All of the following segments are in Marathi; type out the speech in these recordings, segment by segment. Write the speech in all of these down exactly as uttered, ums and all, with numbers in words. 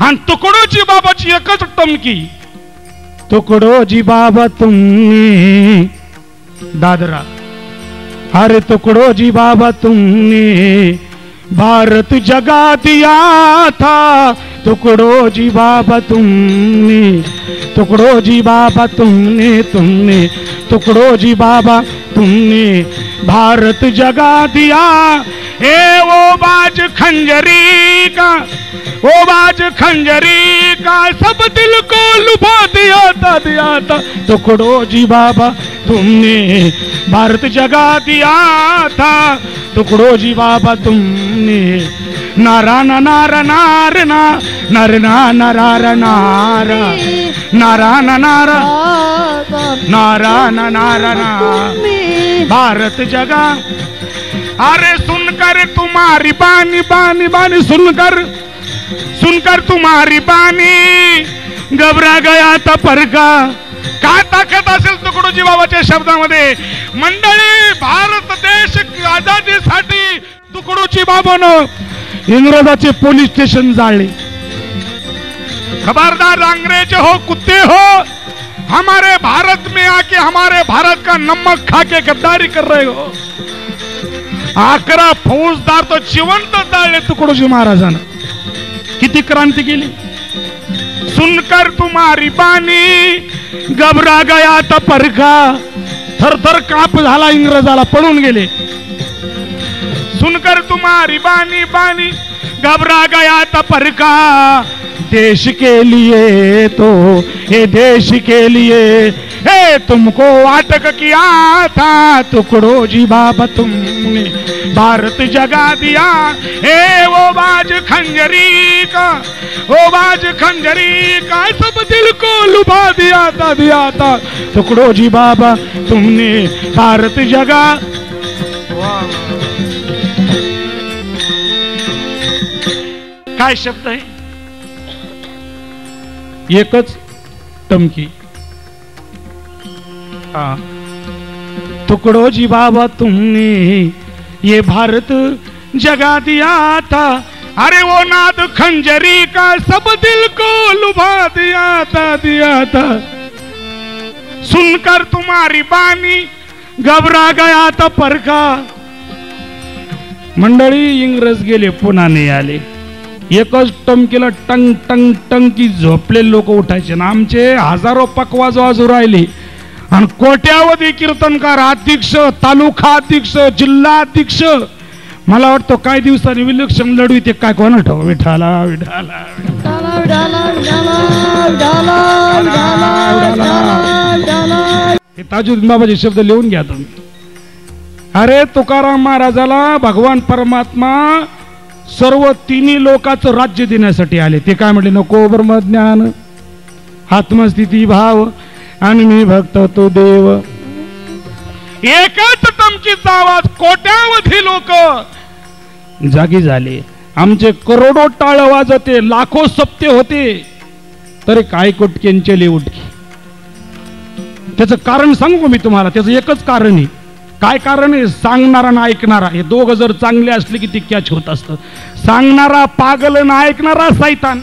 आणि तुकडोजी बाबाची एकच टमकी, तुकडोजी बाबा तुमने दादरा, अरे तुकडोजी बाबा तुमने भारत जगा दिया था, तुकडोजी बाबा तुमने, तुकडोजी बाबा तुमने, तुमने तुकडोजी बाबा तुमने भारत जगा दिया। ए वो बाज खंजरी का, वो बाज खंजरी का सब दिल को लुभा दिया था, दिया था, तुकडोजी बाबा तुमने भारत जगा दिया था, तुकडोजी बाबा तुमने नारा ना नारा नार ना नर ना नारा नारा नारा ना नारा नारा ना नारा ना भारत जगा। अरे सुनकर तुम्हारी बानी बानी बानी, सुनकर सुनकर तुम्हारी बानी घबरा गया था परका। काय ताकद असेल तुकडोजी बाबाच्या शब्दामध्ये। मंडळी, भारत देश आजादीसाठी तुकडोजी बाबानं इंग्रजाचे पोलीस स्टेशन जाळले। खबरदार अंग्रेज हो कुत्ते हो, हमारे भारत में आके हमारे भारत का नमक खा के गद्दारी कर रहे हो। अकरा फौजदार तो जिवंत जाळले तुकडोजी महाराजांना। किती क्रांती केली। सुनकर तुम्हारी बानी घबरा गया था परखा, थरथर काप झाला इंग्रजाला, पळून गेले। सुनकर तुम्हारी बानी बानी घबरा गया था परखा, देश के लिए तो ये देश के लिए हे तुमको अटक किया था, तुकडोजी बाबा तुमने भारत जगा दिया। हे वो बाज खंजरी का, वो बाज खंजरी का सब दिल को लुभा दिया था, दिया था, तुकडोजी बाबा तुमने भारत जगा। काय शब्द आहे, एकच टमकी। हाँ, तुकडोजी बाबा तुमने ये भारत जगा दिया था, अरे वो नाद खंजरी का सब दिल को लुभा दिया था, दिया था, सुनकर तुम्हारी बानी घबरा गया था परखा। मंडळी, इंग्रज गेले, पुन्हा नाही आले। एकच टमकीला टंग टंग टंग की झोपले लोक उठायचे ना। आमचे हजारो पकवाज वाजू राहिले आणि कोट्यावधी कीर्तनकार, अध्यक्ष, तालुका अध्यक्ष, जिल्हा अध्यक्ष, मला वाटतं काही दिवसांनी विलक्षण लढवी ते काय कोणा ठेव विठाला विठाला हे ताजुद्दीन बाबाचे शब्द लिहून घ्या तुम्ही। अरे तुकाराम महाराजाला भगवान परमात्मा सर्व तिन्ही लोकांचं राज्य देण्यासाठी आले। ते काय म्हटले, नको ब्रह्मज्ञान, आत्मस्थिती भाव आणि मी भक्त तो देव। एकच टमकीचा आवाज, कोट्यावधी लोक जागी झाले। आमचे करोडो टाळ वाजते, लाखो सप्ते होते, तरी काय कुटकेंचे उठके। त्याचं कारण सांगू मी तुम्हाला, त्याचं एकच कारण आहे। काय कारण आहे, सांगणारा ना ऐकणारा हे दोघं जर चांगले असले की ते कॅच होत असतं। सांगणारा पागल ना ऐकणारा सैतान,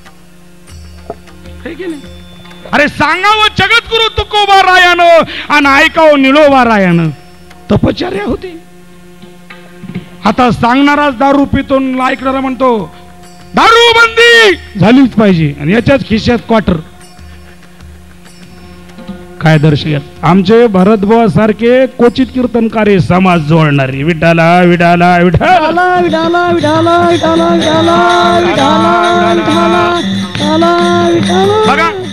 हे की नाही। अरे सांगावं जगद्गुरु तुकोबा रायानं आणि ऐकावं निळोबा रायानं, तपश्चर्या होती। आता सांगणाराच दारू पितो, ऐकणारा म्हणतो दारू बंदी झालीच पाहिजे आणि याच्याच खिशात क्वार्टर। काय दर्शक आमचे भरतबुवा सारखे क्वचित कीर्तनकारी समाज जोडणारे। विठाला विठाला विठाला विठाला विठाला विठाला विठाला विठाला विठाला विठाला।